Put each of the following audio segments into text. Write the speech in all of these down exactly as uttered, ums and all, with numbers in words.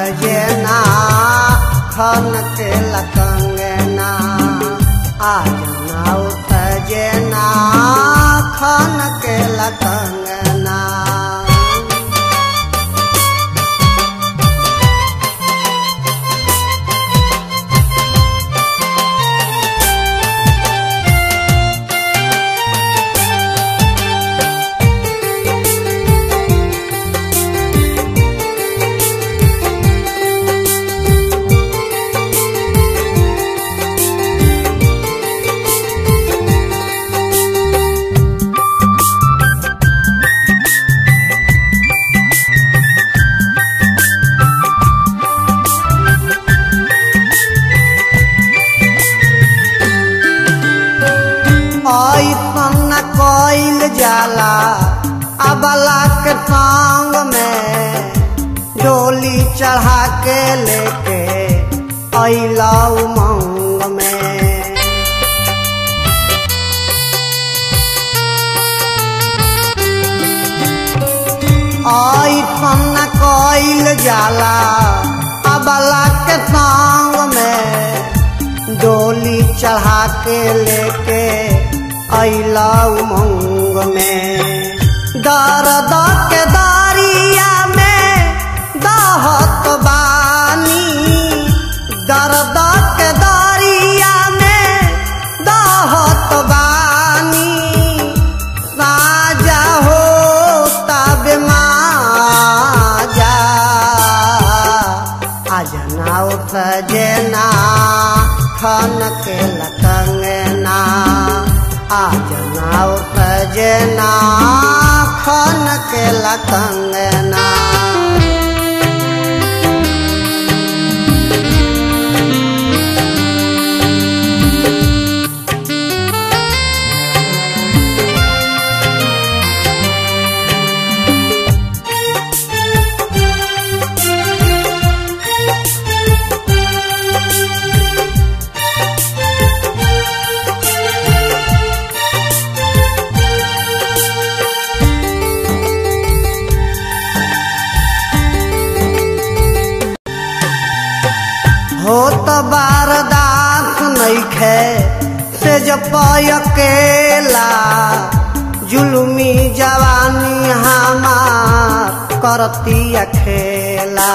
सजना खन के लकंगना आज नाउ सजना खन के लकंगना। ऐसन कोइल जाला अबला के संग में डोली चढ़ा के लेके अइला उमंग में। ऐसन कोइल जाला अबला के संग में डोली चढ़ा के लेके अइला उमंग में। दर्द के दरिया में दहत बानी दर्द के दरिया में दहत बानी साजा हो तब माजा आज नाउ सजना खन के लकंगना आज नाउ सजना खन के लकंगना। हो तो बारदास नइखे से जब अकेला जुलमी जवानी हमार करती अखेला।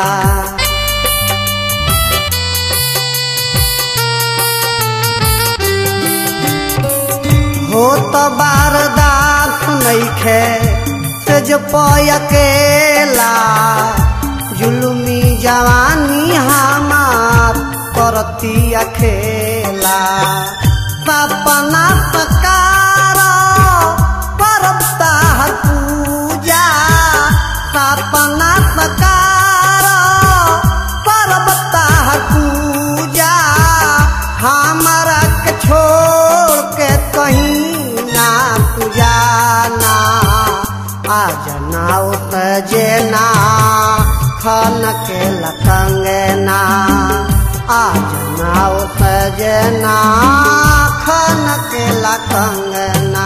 हो तो बारदास नइखे से जब अकेला जुलमी जवानी हमार करती अखेला। सपना सकार परबता पूजा सपना सकार परबता पूजा हमारा के छोड़ के कहीं ना तू जाना आज नाउ सजना खन के लकंगना आज नाउ सजना खन के लकंगना।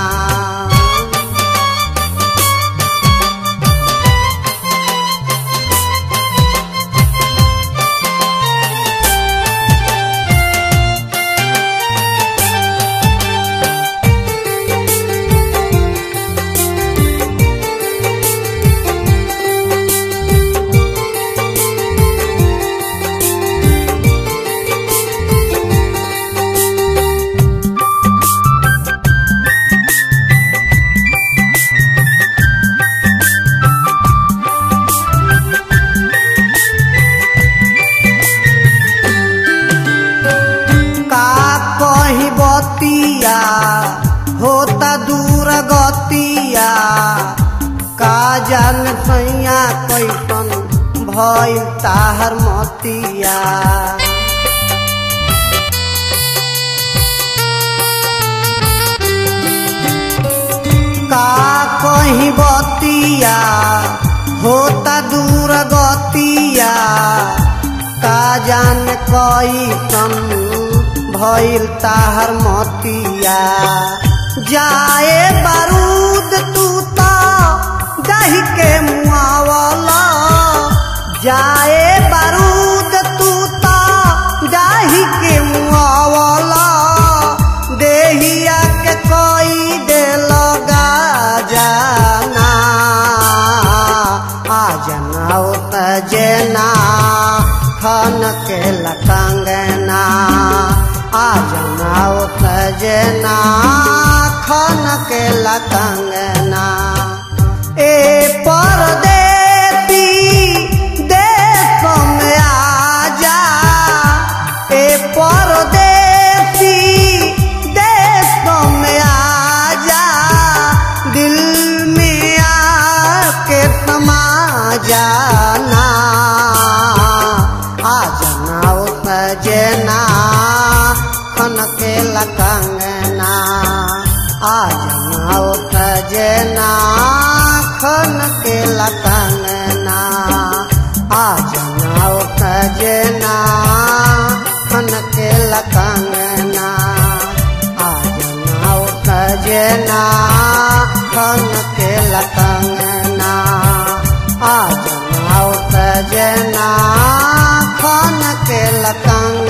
होता दूर गतिया का जान सैया कैसन भइल ताहर मतिया। का कहीं बतिया होता दूर गतिया का जान कैसन भइल ताहर मतिया। जाए बारूद तू तो दही के मुआवला जाए बारूद खन के लकंगना आ जनाओ सजना खन के लकंगना ए परदेसी देश में आजा ए परदेसी देश में आजा दिल में आके समा जाना आ जनाओ सजना खन के लकंगना आ जनाओ सजना खन के लकंगना आ जनाओ सजना खन के लकंगना आ जनाओ सजना खन के लकंगना आ जनाओ सजना खन के लकंगना।